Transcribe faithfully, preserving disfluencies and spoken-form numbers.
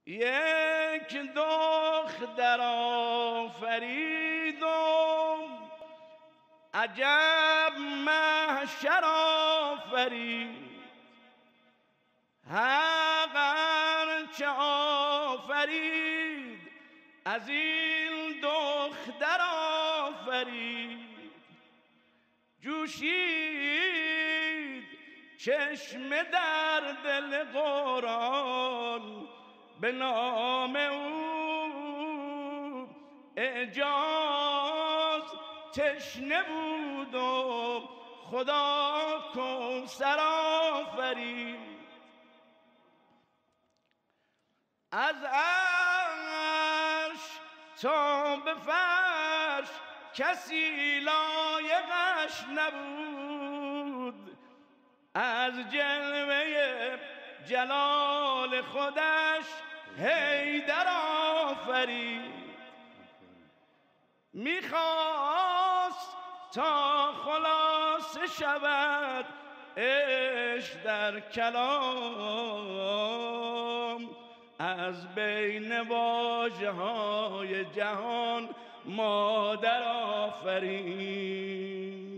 یک دختر آفرید و عجب محشر آفرید. حق هرچه آفرید از این دختر آفرید. جوشید چشم در دل قرآن به نام او اعجاز تشنه بود و خدا کوثر آفرید. از عرش تا به فرش کسی لایقش نبود. از جلوه جلال خودش حیدر آفرید. میخواست تا خلاصه شود عشق در کلام، از بین واژه های جهان مادر آفرید.